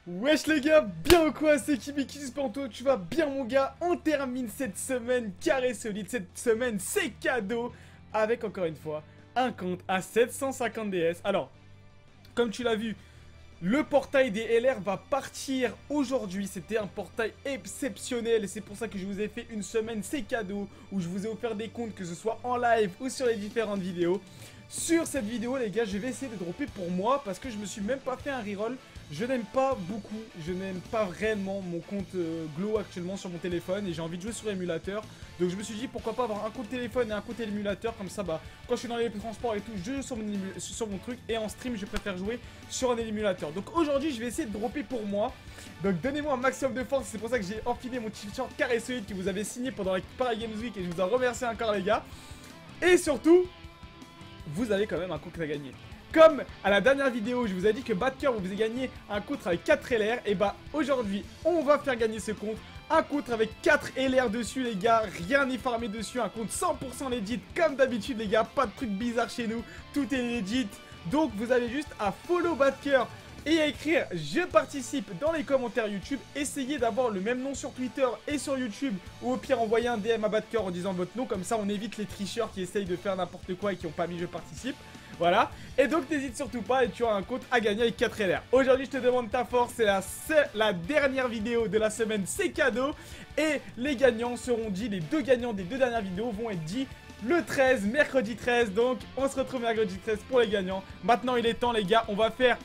Wesh les gars, bien ou quoi? C'est Kibiki Panto, tu vas bien mon gars? On termine cette semaine carré solide, cette semaine c'est cadeau, avec encore une fois un compte à 750 DS. Alors, comme tu l'as vu, le portail des LR va partir aujourd'hui. C'était un portail exceptionnel et c'est pour ça que je vous ai fait une semaine c'est cadeau, où je vous ai offert des comptes, que ce soit en live ou sur les différentes vidéos. Sur cette vidéo les gars, je vais essayer de dropper pour moi parce que je me suis même pas fait un reroll. Je n'aime pas beaucoup, je n'aime pas réellement mon compte Glow actuellement sur mon téléphone et j'ai envie de jouer sur émulateur. Donc je me suis dit pourquoi pas avoir un compte téléphone et un compte émulateur, comme ça bah quand je suis dans les transports et tout, je joue sur mon truc, et en stream je préfère jouer sur un émulateur. Donc aujourd'hui je vais essayer de dropper pour moi. Donc donnez-moi un maximum de force, c'est pour ça que j'ai enfilé mon t-shirt carré solide que vous avez signé pendant la Paris Games Week et je vous en remercie encore les gars. Et surtout, vous avez quand même un compte à gagner. Comme à la dernière vidéo, je vous ai dit que Badker vous faisait gagner un compte avec 4 LR. Et bah aujourd'hui, on va faire gagner ce compte. Un compte avec 4 LR dessus les gars. Rien n'est farmé dessus. Un compte 100% legit comme d'habitude les gars. Pas de trucs bizarres chez nous. Tout est legit. Donc vous avez juste à follow Badker et à écrire je participe dans les commentaires YouTube. Essayez d'avoir le même nom sur Twitter et sur YouTube, ou au pire envoyez un DM à Badker en disant votre nom, comme ça on évite les tricheurs qui essayent de faire n'importe quoi et qui n'ont pas mis je participe. Voilà, et donc n'hésite surtout pas et tu as un compte à gagner avec 4 LR. Aujourd'hui je te demande ta force, c'est la dernière vidéo de la semaine, c'est cadeau. Et les gagnants seront dits, les deux gagnants des deux dernières vidéos vont être dits le 13, mercredi 13. Donc on se retrouve mercredi 13 pour les gagnants. Maintenant il est temps les gars, on va faire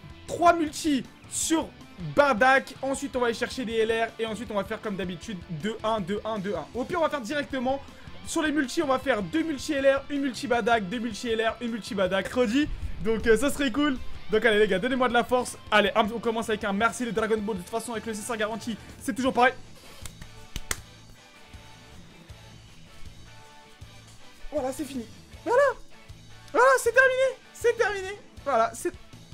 3 multi sur Bardak, ensuite on va aller chercher des LR et ensuite on va faire comme d'habitude 2-1, 2-1, 2-1. Au pire on va faire directement sur les multi, on va faire 2 multi LR, 1 multi Bardak, 2 multi LR, 1 multi Bardak, Rodi. Donc ça serait cool. Donc allez les gars, donnez-moi de la force. Allez, on commence avec un merci de Dragon Ball. De toute façon avec le CSR garanti, c'est toujours pareil. Voilà, c'est fini. Voilà, voilà, c'est terminé. C'est terminé. Voilà, c'est...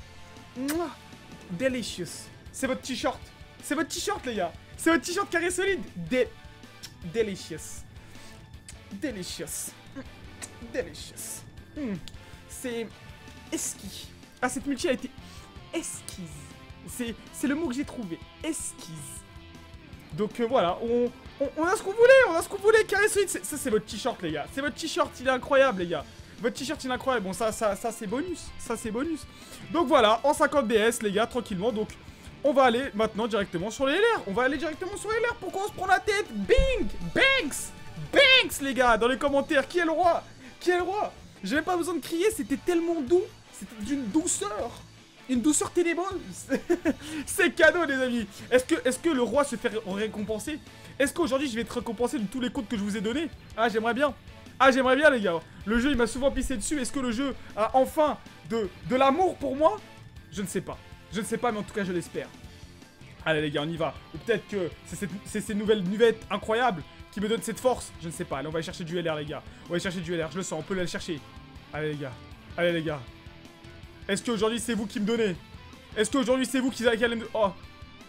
Delicious. C'est votre t-shirt. C'est votre t-shirt les gars. C'est votre t-shirt carré solide. Delicious. Delicious. Delicious. C'est esquis. Ah, cette multi a été esquise. C'est le mot que j'ai trouvé. Esquise. Donc voilà, on a ce qu'on voulait. On a ce qu'on voulait. Carré solide. Ça c'est votre t-shirt les gars. C'est votre t-shirt. Il est incroyable les gars. Votre t-shirt il est incroyable. Bon ça c'est bonus. Ça c'est bonus. Donc voilà, en 50 DS les gars, tranquillement. Donc on va aller maintenant directement sur les LR. On va aller directement sur les LR. Pourquoi on se prend la tête? Bing, Banks, Banks les gars. Dans les commentaires, qui est le roi? Qui est le roi? J'avais pas besoin de crier, c'était tellement doux. C'était d'une douceur. Une douceur ténébreuse. C'est cadeau les amis. Est-ce que le roi se fait récompenser? Est-ce qu'aujourd'hui je vais être récompensé de tous les comptes que je vous ai donnés? Ah j'aimerais bien. Ah j'aimerais bien les gars. Le jeu il m'a souvent pissé dessus. Est-ce que le jeu a enfin de l'amour pour moi? Je ne sais pas. Je ne sais pas mais en tout cas je l'espère. Allez les gars on y va. Ou peut-être que c'est ces nouvelles nuvettes incroyables qui me donnent cette force. Je ne sais pas. Allez on va aller chercher du LR les gars. On va aller chercher du LR. Je le sens. On peut aller le chercher. Allez les gars. Allez les gars. Est-ce qu'aujourd'hui c'est vous qui me donnez? Est-ce qu'aujourd'hui c'est vous qui allez me... Oh.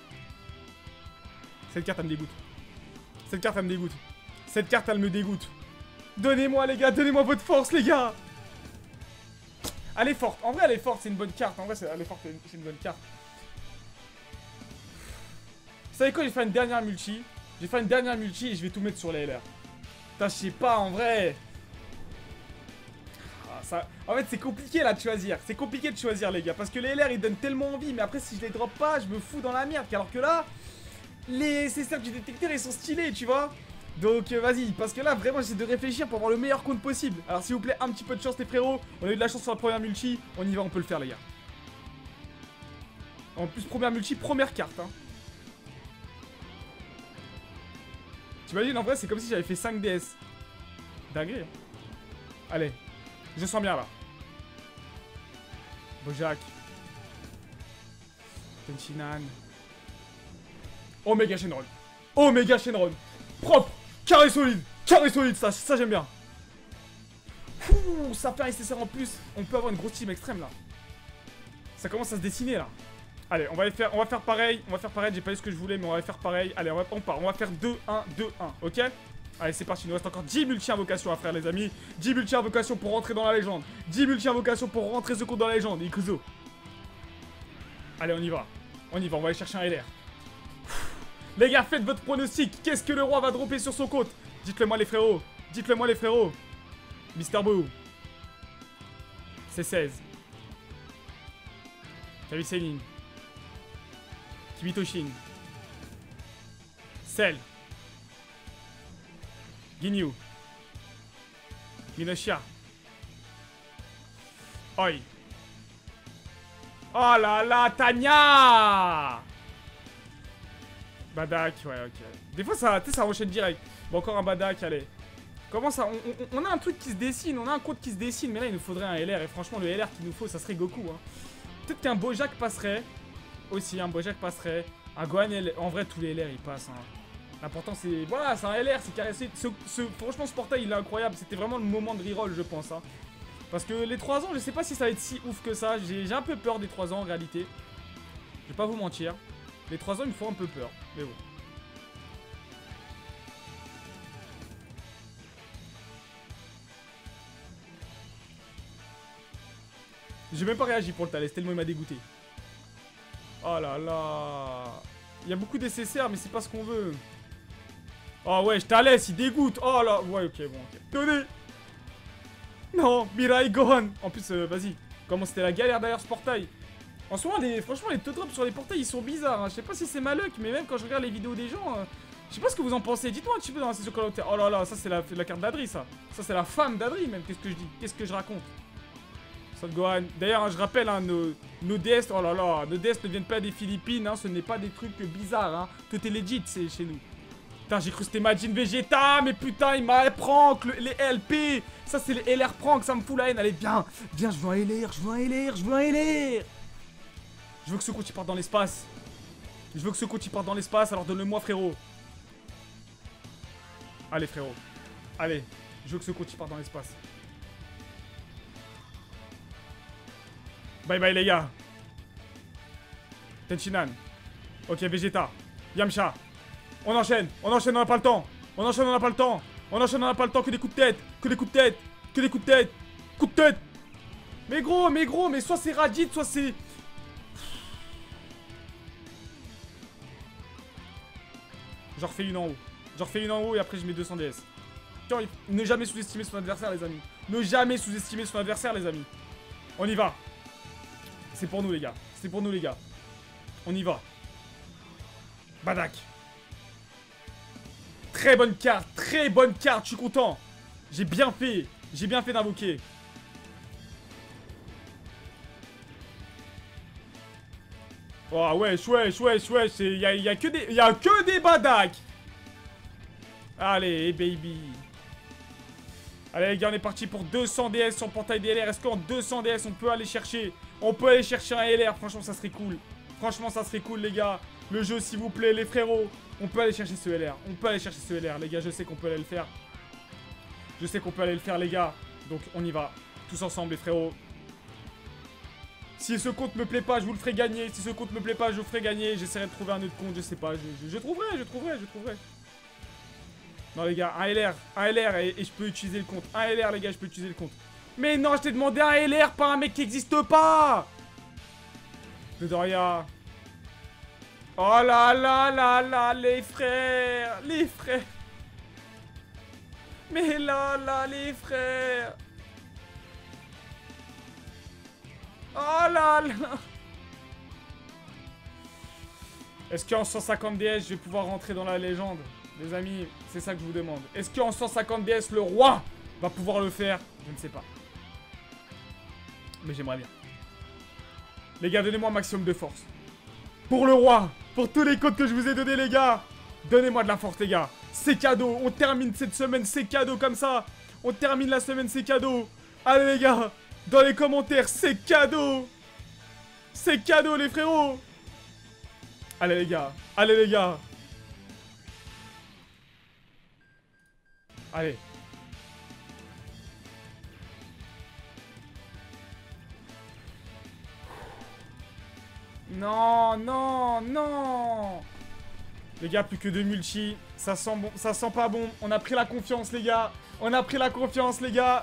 Cette carte elle me dégoûte. Cette carte elle me dégoûte. Cette carte elle me dégoûte. Donnez-moi les gars, donnez-moi votre force les gars. Elle est forte, en vrai elle est forte, c'est une bonne carte. En vrai elle est forte, c'est une bonne carte. Vous savez quoi, j'ai fait une dernière multi. J'ai fait une dernière multi et je vais tout mettre sur les LR. Putain je sais pas en vrai. Ah, ça... En fait c'est compliqué là de choisir. C'est compliqué de choisir les gars. Parce que les LR ils donnent tellement envie. Mais après si je les drop pas, je me fous dans la merde. Alors que là, les CSR du détecteur ils sont stylés tu vois. Donc vas-y, parce que là vraiment j'essaie de réfléchir pour avoir le meilleur compte possible. Alors s'il vous plaît, un petit peu de chance les frérots. On a eu de la chance sur la première multi. On y va, on peut le faire les gars. En plus première multi, première carte hein. T'imagines en vrai c'est comme si j'avais fait 5 DS. Dingue hein. Allez, je sens bien là. Bojack. Tenchinan. Omega Shenron. Omega Shenron. Propre. Carré solide, ça j'aime bien. Ouh, ça fait un SSR en plus. On peut avoir une grosse team extrême là. Ça commence à se dessiner là. Allez, on va faire pareil. J'ai pas eu ce que je voulais, mais on va faire pareil. Allez, on part. On va faire 2-1, 2-1, ok? Allez, c'est parti. Il nous reste encore 10 multi-invocations à faire, les amis. 10 multi-invocations pour rentrer dans la légende. 10 multi-invocations pour rentrer ce compte dans la légende. Ikuzo. Allez, on y va. On y va, on va aller chercher un LR. Les gars, faites votre pronostic. Qu'est-ce que le roi va dropper sur son compte? Dites-le moi les frérots. Dites-le moi les frérots. Mister Boo. C'est 16. Kavi Selin. Kibitoshin. Cell. Ginyu. Minoshia. Oi. Oh là là, Tanya. Badak, ouais, ok. Des fois, ça enchaîne direct. Bon, encore un Badak, allez. Comment ça on a un truc qui se dessine, on a un compte qui se dessine, mais là, il nous faudrait un LR. Et franchement, le LR qu'il nous faut, ça serait Goku. Hein. Peut-être qu'un Bojack passerait. Aussi, un Bojack passerait. Un Gohan, en vrai, tous les LR, ils passent. Hein. L'important, c'est... Voilà, c'est un LR, c'est caressé. Franchement, ce portail, il est incroyable. C'était vraiment le moment de reroll, je pense. Hein. Parce que les 3 ans, je sais pas si ça va être si ouf que ça. J'ai un peu peur des 3 ans, en réalité. Je vais pas vous mentir. Les 3 ans, il me font un peu peur. Mais bon. J'ai même pas réagi pour le Thalès, tellement il m'a dégoûté. Oh là là. Il y a beaucoup d'SSR, mais c'est pas ce qu'on veut. Oh ouais, je Thalès, il dégoûte. Oh là. Ouais, ok, bon, ok. Tenez. Non, Mirai Gohan. En plus, vas-y. Comment c'était la galère derrière ce portail. En ce moment, franchement, les drops sur les portails, ils sont bizarres. Hein. Je sais pas si c'est ma luck, mais même quand je regarde les vidéos des gens, je sais pas ce que vous en pensez. Dites-moi un petit peu dans la section commentaire. Oh là là, ça c'est la carte d'Adri, ça. Ça c'est la femme d'Adri, même. Qu'est-ce que je dis? Qu'est-ce que je raconte? Son Gohan. D'ailleurs, hein, je rappelle, hein, nos DS, oh là là, nos DS ne viennent pas des Philippines. Hein, ce n'est pas des trucs bizarres. Hein. Tout est legit, c'est chez nous. Putain, j'ai cru que c'était Majin Vegeta, mais putain, il m'a prank, les LP. Ça, c'est les LR prank, ça me fout la haine. Allez, viens, viens, je veux un LR, je veux un LR, je veux un LR. Je veux que ce compte il parte dans l'espace. Je veux que ce compte il parte dans l'espace, alors donne-le-moi, frérot. Allez, frérot. Allez, je veux que ce compte il parte dans l'espace. Bye bye, les gars. Tenchinan. Ok, Vegeta. Yamcha. On enchaîne, on n'a pas le temps. On enchaîne, on n'a pas le temps. On enchaîne, on n'a pas le temps, que des coups de tête. Que des coups de tête. Que des coups de tête. Coup de tête. Mais gros, mais soit c'est Raditz, soit c'est... J'en refais une en haut. J'en refais une en haut et après je mets 200 DS. Ne jamais sous-estimer son adversaire, les amis. Ne jamais sous-estimer son adversaire, les amis. On y va. C'est pour nous, les gars. C'est pour nous, les gars. On y va. Badak. Très bonne carte. Très bonne carte. Je suis content. J'ai bien fait. J'ai bien fait d'invoquer. Oh wesh, wesh, wesh, wesh. Il y a que des Badak. Allez, baby. Allez les gars, on est parti pour 200 DS sur le portail des LR. Est-ce qu'en 200 DS on peut aller chercher un LR? Franchement, ça serait cool. Franchement, ça serait cool, les gars. Le jeu, s'il vous plaît, les frérots. On peut aller chercher ce LR. On peut aller chercher ce LR, les gars. Je sais qu'on peut aller le faire. Je sais qu'on peut aller le faire, les gars. Donc, on y va. Tous ensemble, les frérots. Si ce compte me plaît pas, je vous le ferai gagner. Si ce compte me plaît pas, je vous ferai gagner. J'essaierai de trouver un autre compte, je sais pas. Je trouverai. Non, les gars, un LR et je peux utiliser le compte. Un LR, les gars, je peux utiliser le compte. Mais non, je t'ai demandé un LR, pas un mec qui existe pas. De Doria. Oh là là là là, les frères. Les frères. Mais là, les frères. Oh là là. Est-ce qu'en 150 DS, je vais pouvoir rentrer dans la légende? Les amis, c'est ça que je vous demande. Est-ce qu'en 150 DS, le roi va pouvoir le faire? Je ne sais pas. Mais j'aimerais bien. Les gars, donnez-moi un maximum de force. Pour le roi. Pour tous les codes que je vous ai donnés, les gars. Donnez-moi de la force, les gars. C'est cadeau. On termine cette semaine, c'est cadeau comme ça. On termine la semaine, c'est cadeau. Allez, les gars. Dans les commentaires, c'est cadeau. C'est cadeau, les frérots. Allez, les gars. Allez, les gars. Allez. Non, non, non. Les gars, plus que 2 multi. Ça sent bon, ça sent pas bon. On a pris la confiance, les gars. On a pris la confiance, les gars.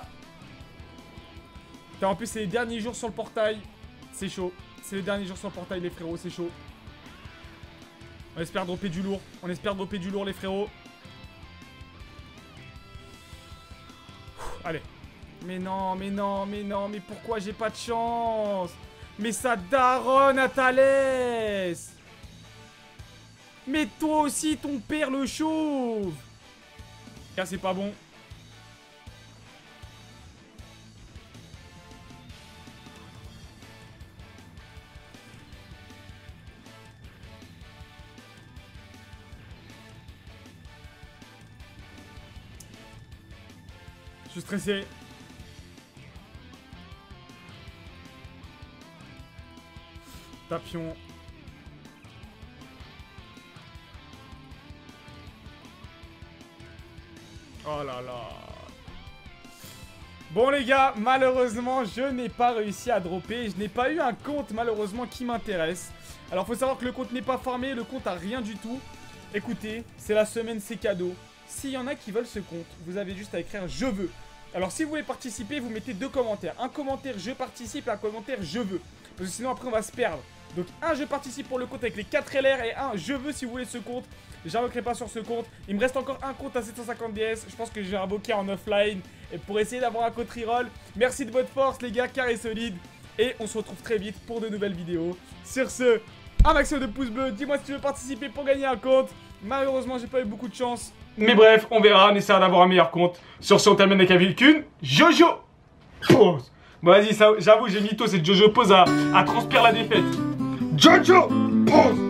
Putain, en plus, c'est les derniers jours sur le portail. C'est chaud. C'est les derniers jours sur le portail, les frérots, c'est chaud. On espère dropper du lourd. On espère dropper du lourd, les frérots. Allez. Mais non, mais non, mais non. Mais pourquoi j'ai pas de chance? Mais ça daronne à Thalès. Mais toi aussi, ton père le chauve. Là, c'est pas bon. Je suis stressé. Tapion. Oh là là. Bon les gars, malheureusement, je n'ai pas réussi à dropper. Je n'ai pas eu un compte malheureusement qui m'intéresse. Alors faut savoir que le compte n'est pas formé, le compte a rien du tout. Écoutez, c'est la semaine, c'est cadeau. S'il y en a qui veulent ce compte, vous avez juste à écrire « Je veux ». Alors si vous voulez participer, vous mettez 2 commentaires. Un commentaire « Je participe » et un commentaire « Je veux ». Parce que sinon après on va se perdre. Donc un « Je participe » pour le compte avec les 4 LR et un « Je veux » si vous voulez ce compte. J'invoquerai pas sur ce compte. Il me reste encore un compte à 750 DS. Je pense que je vais invoquer en offline et pour essayer d'avoir un compte reroll. Merci de votre force les gars, carré solide. Et on se retrouve très vite pour de nouvelles vidéos. Sur ce, un maximum de pouces bleus. Dis-moi si tu veux participer pour gagner un compte. Malheureusement, j'ai pas eu beaucoup de chance. Mais bref, on verra. On essaiera d'avoir un meilleur compte. Sur ce, on termine avec la qu'une Jojo Pose. Bon, vas-y, j'avoue, j'ai mytho. C'est Jojo Pose à transpire la défaite. Jojo Pose.